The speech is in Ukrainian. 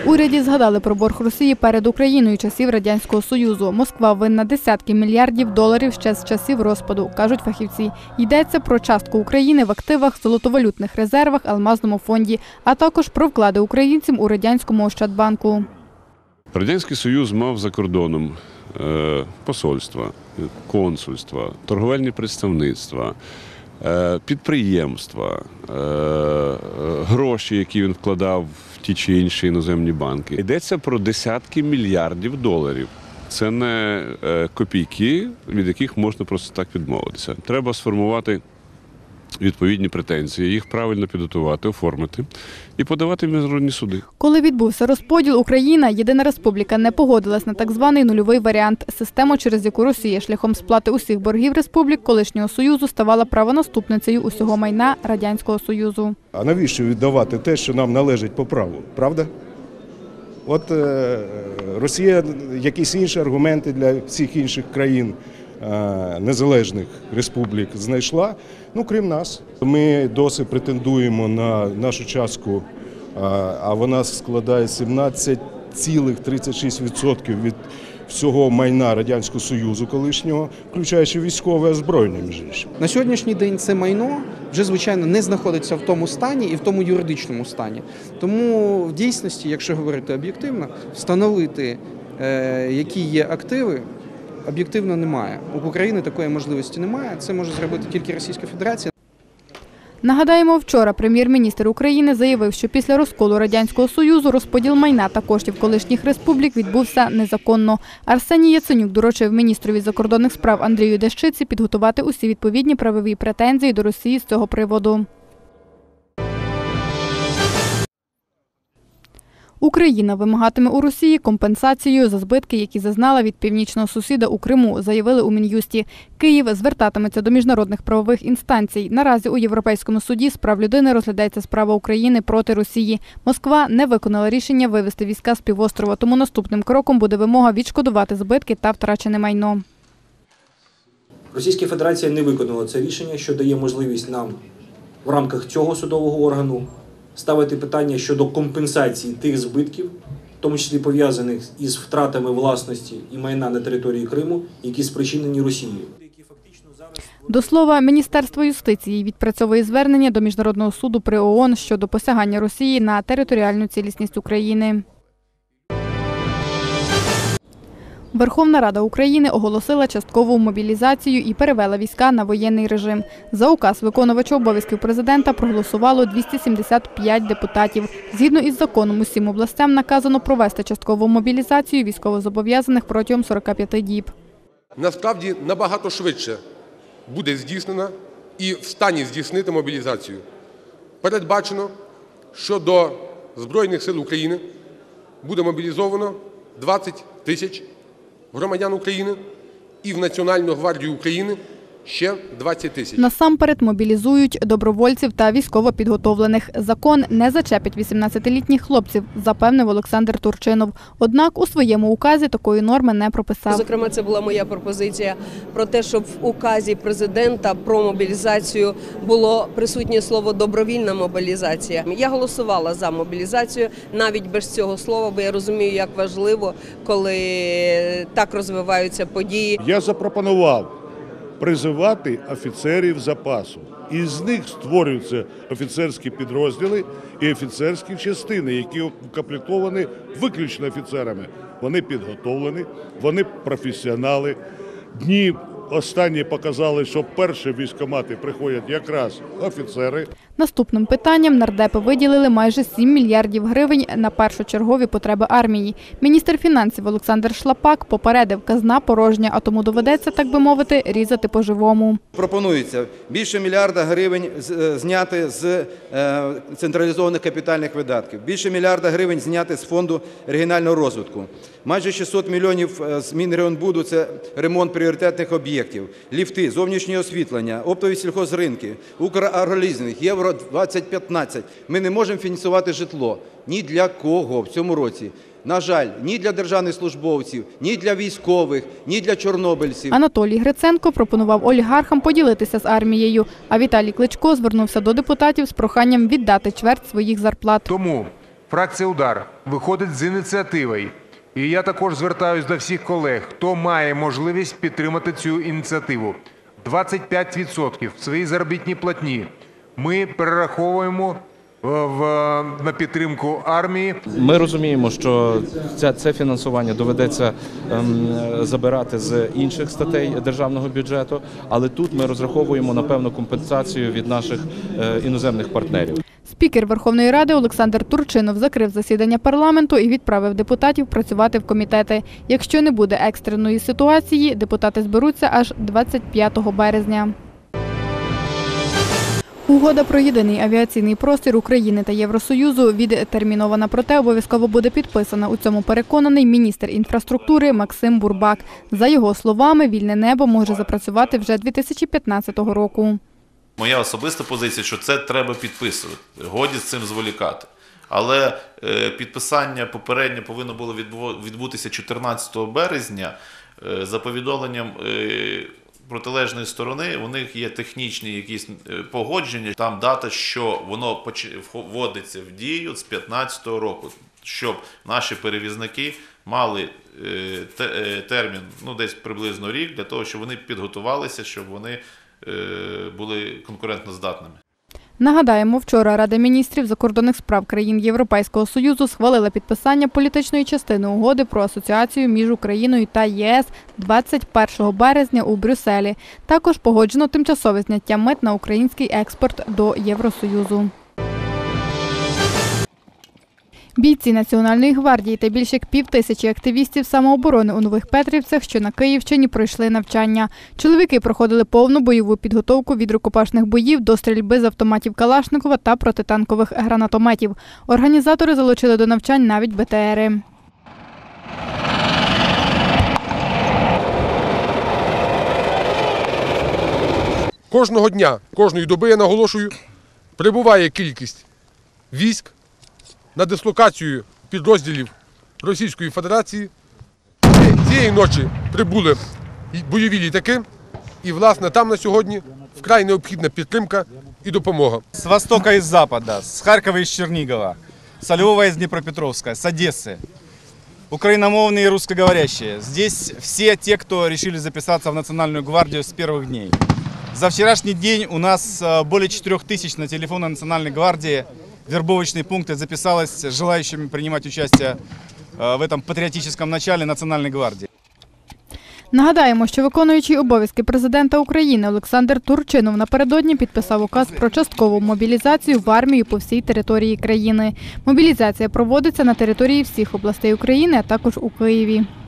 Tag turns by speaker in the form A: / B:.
A: В уряді згадали про борг Росії перед Україною часів Радянського Союзу. Москва винна десятки мільярдів доларів ще з часів розпаду, кажуть фахівці. Йдеться про частку України в активах, золотовалютних резервах, алмазному фонді, а також про вклади українців у радянському Ощадбанку.
B: Радянський Союз мав за кордоном посольства, консульства, торговельні представництва, підприємства, гроші, які він вкладав в ті чи інші іноземні банки. Йдеться про десятки мільярдів доларів. Це не копійки, від яких можна просто так відмовитися. Треба сформувати відповідні претензії, їх правильно підготувати, оформити і подавати в міжнародні суди.
A: Коли відбувся розподіл, Україна, Єдина Республіка, не погодилась на так званий нульовий варіант – систему, через яку Росія шляхом сплати усіх боргів республік колишнього Союзу ставала правонаступницею усього майна Радянського Союзу.
C: А навіщо віддавати те, що нам належить по праву, правда? От Росія якісь інші аргументи для всіх інших країн, незалежних республік знайшла, крім нас. Ми досі претендуємо на нашу частку, а вона складає 17,36% від всього майна Радянського Союзу колишнього, включаючи військове озброєння, між іншим.
D: На сьогоднішній день це майно вже, звичайно, не знаходиться в тому стані і в тому юридичному стані. Тому в дійсності, якщо говорити об'єктивно, встановити, які є активи, об'єктивно немає. У України такої можливості немає. Це може зробити тільки Російська Федерація.
A: Нагадаємо, вчора прем'єр-міністр України заявив, що після розколу Радянського Союзу розподіл майна та коштів колишніх республік відбувся незаконно. Арсеній Яценюк доручив міністрові закордонних справ Андрію Дещиці підготувати усі відповідні правові претензії до Росії з цього приводу. Україна вимагатиме у Росії компенсацію за збитки, які зазнала від північного сусіда у Криму, заявили у Мін'юсті. Київ звертатиметься до міжнародних правових інстанцій. Наразі у Європейському суді з прав людини розглядається справа України проти Росії. Москва не виконала рішення вивести війська з півострова, тому наступним кроком буде вимога відшкодувати збитки та втрачене майно.
E: Російська Федерація не виконала це рішення, що дає можливість нам в рамках цього судового органу ставити питання щодо компенсації тих збитків, в тому числі пов'язаних із втратами власності і майна на території Криму, які спричинені Росією.
A: До слова, Міністерство юстиції відпрацьовує звернення до Міжнародного суду при ООН щодо посягання Росії на територіальну цілісність України. Верховна Рада України оголосила часткову мобілізацію і перевела війська на воєнний режим. За указ виконувача обов'язків президента проголосувало 275 депутатів. Згідно із законом, усім областям наказано провести часткову мобілізацію військовозобов'язаних протягом 45 діб.
F: Насправді набагато швидше буде здійснена і в стані здійснити мобілізацію. Передбачено, що до Збройних сил України буде мобілізовано 20 тисяч громадян України і в Національну гвардію України ще 20 тисяч.
A: Насамперед мобілізують добровольців та військовопідготовлених. Закон не зачепить 18-літніх хлопців, запевнив Олександр Турчинов. Однак у своєму указі такої норми не прописав.
G: Зокрема, це була моя пропозиція про те, щоб в указі президента про мобілізацію було присутнє слово «добровільна мобілізація». Я голосувала за мобілізацію навіть без цього слова, бо я розумію, як важливо, коли так розвиваються події.
H: Я запропонував призивати офіцерів запасу. Із них створюються офіцерські підрозділи і офіцерські частини, які укомплектовані виключно офіцерами. Вони підготовлені, вони професіонали. Дні останні показали, що перші військкомати приходять якраз офіцери.
A: Наступним питанням нардепи виділили майже 7 мільярдів гривень на першочергові потреби армії. Міністр фінансів Олександр Шлапак попередив, казна порожня, а тому доведеться, так би мовити, різати по-живому.
I: Пропонується більше мільярда гривень зняти з централізованих капітальних видатків, більше мільярда гривень зняти з фонду регіонального розвитку, майже 600 мільйонів з Мінрегіонбуду – це ремонт пріоритетних об'єктів, ліфти, зовнішнє освітлення, оптові сільхозринки, Украгролізинг, Євро-2015. Ми не можемо фінансувати житло ні для кого в цьому році. На жаль, ні для державних службовців, ні для військових, ні для чорнобильців.
A: Анатолій Гриценко пропонував олігархам поділитися з армією, а Віталій Кличко звернувся до депутатів з проханням віддати чверть своїх зарплат.
J: Тому Фракція «Удар» виходить з ініціативою. І я також звертаюсь до всіх колег, хто має можливість підтримати цю ініціативу. 25% в своїй заробітній платні ми перераховуємо на підтримку армії.
K: Ми розуміємо, що це фінансування доведеться забирати з інших статей державного бюджету, але тут ми розраховуємо на певну компенсацію від наших іноземних партнерів.
A: Спікер Верховної Ради Олександр Турчинов закрив засідання парламенту і відправив депутатів працювати в комітети. Якщо не буде екстреної ситуації, депутати зберуться аж 25 березня. Угода про єдиний авіаційний простір України та Євросоюзу відтермінована, проте обов'язково буде підписана. У цьому переконаний міністр інфраструктури Максим Бурбак. За його словами, вільне небо може запрацювати вже 2015 року.
L: Моя особиста позиція, що це треба підписувати. Годі з цим зволікати. Але підписання попередньо повинно було відбутися 14 березня. За повідомленням протилежної сторони, у них є технічні якісь погодження. Там дата, що воно вводиться в дію з 2015 року, щоб наші перевізники мали термін, десь приблизно рік, для того, щоб вони підготувалися, щоб вони були конкурентоздатними.
A: Нагадаємо, вчора Рада міністрів закордонних справ країн Європейського Союзу схвалила підписання політичної частини угоди про асоціацію між Україною та ЄС 21 березня у Брюсселі. Також погоджено тимчасове зняття мит на український експорт до Євросоюзу. Бійці Національної гвардії та більше як 5000 активістів самооборони у Нових Петрівцях, що на Київщині, пройшли навчання. Чоловіки проходили повну бойову підготовку від рукопашних боїв до стрільби з автоматів Калашникова та протитанкових гранатометів. Організатори залучили до навчань навіть БТРи.
F: Кожного дня, кожної доби, я наголошую, прибуває кількість військ на дислокацію підрозділів Російської Федерації. Цієї ночі прибули бойові літаки, і, власне, там на сьогодні вкрай необхідна підтримка і допомога.
M: С востока и с запада, с Харькова и с Чернигова, с Львова и с Днепропетровска, с Одессы. Украиномовные и русскоговорящие. Здесь все те, кто решили записаться в Национальную гвардию с первых дней. За вчерашний день у нас более 4000 на телефоны Национальной гвардии. Вербовочные пункты записалось желающими принимать участие в этом патриотическом начале Национальной гвардии.
A: Нагадаємо, що виконуючий обов'язки президента України Олександр Турчинов напередодні підписав указ про часткову мобілізацію в армію по всій території країни. Мобілізація проводиться на території всіх областей України, а також у Києві.